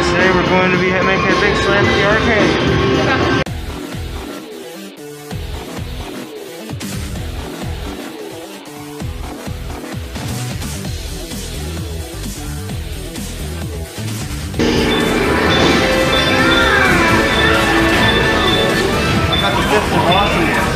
Today we're going to be making a big slam at the arcade. I got the fifth of awesome.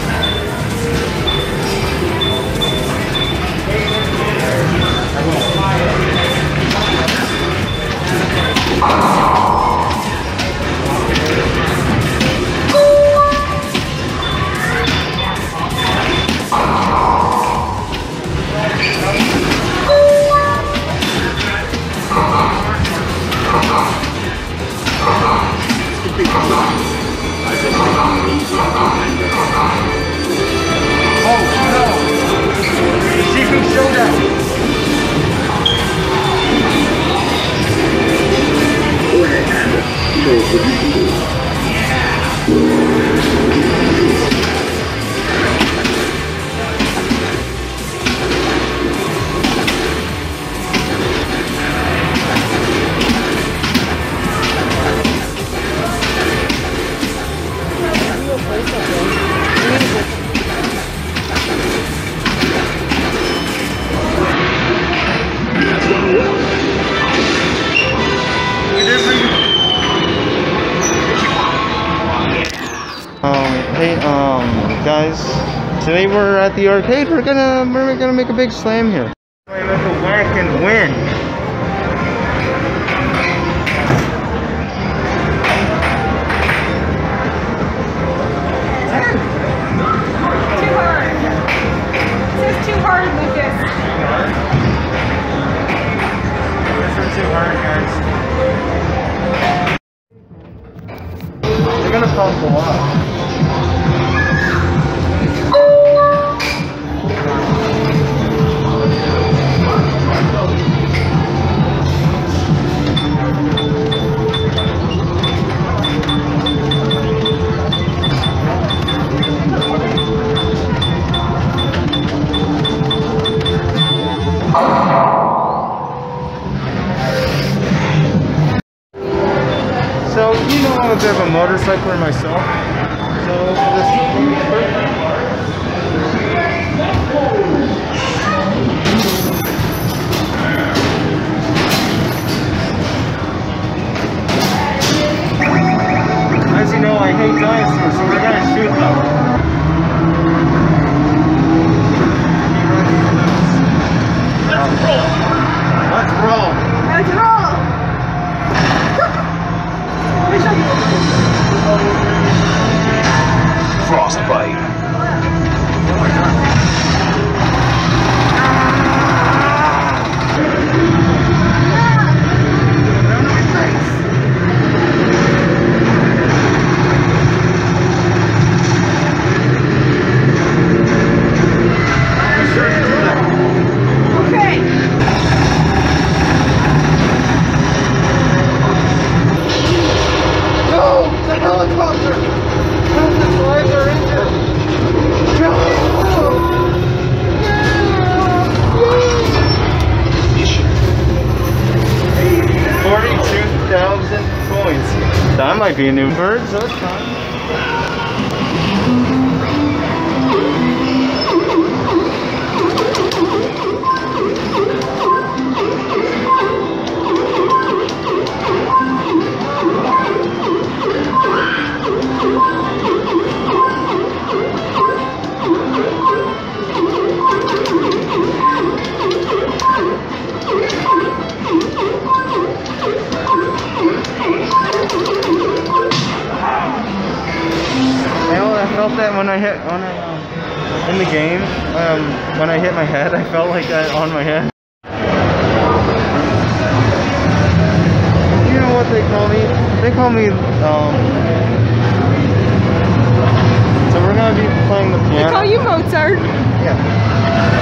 Hey, guys, today we're at the arcade. We're gonna make a big slam here. We're gonna whack and win. Too hard. This is too hard, Lucas. This is too hard, guys. They're gonna pump a lot. So, you know, I'm a bit of a motorcycler myself, so this is perfect. As you know, I hate dinosaurs, so we're gonna shoot them. Let's roll! Let's roll! Frostbite. Oh my God. 42,000 points. That might be a new bird, so that's fine. I felt that when I hit in the game, when I hit my head, I felt like that on my head. You know what they call me? They call me, so we're gonna be playing the piano. They call you Mozart. Yeah.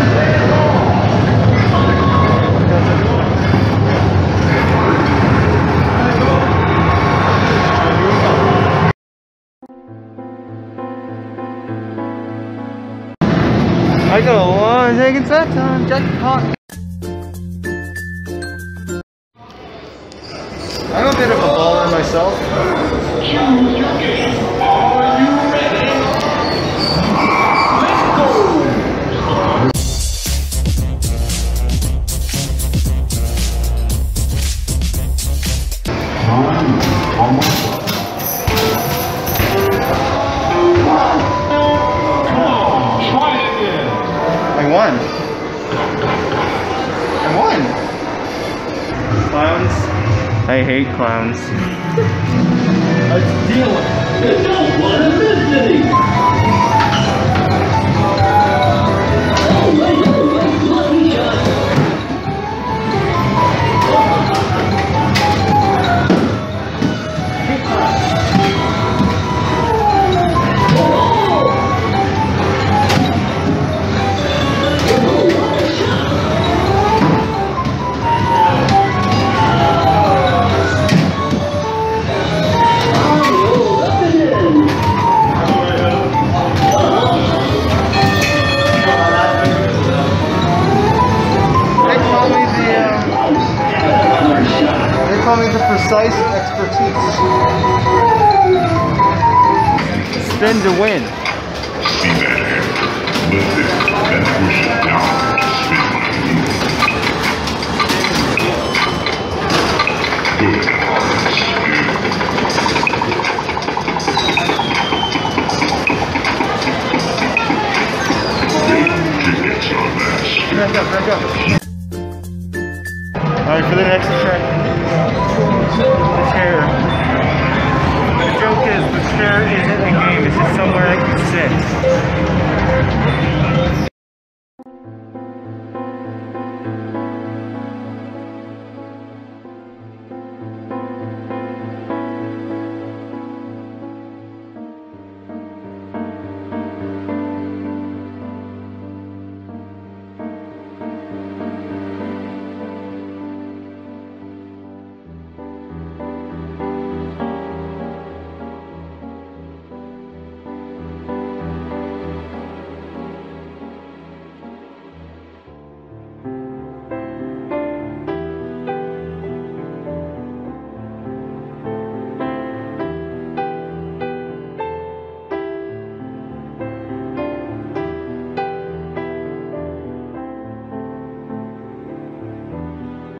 I got a lot of taking that time, jackpot. I'm a bit of a ball. myself. I won. Clowns. I hate clowns. Let's deal with it. You don't want to miss any. Lucky shot. They call me the precise expertise. Spin to win. See that hand? Lift it, then push it down to spin like a loop. Good tickets on that. Back up. Alright, for the next attraction. The chair. The joke is, the chair isn't a game, it's just somewhere I can sit.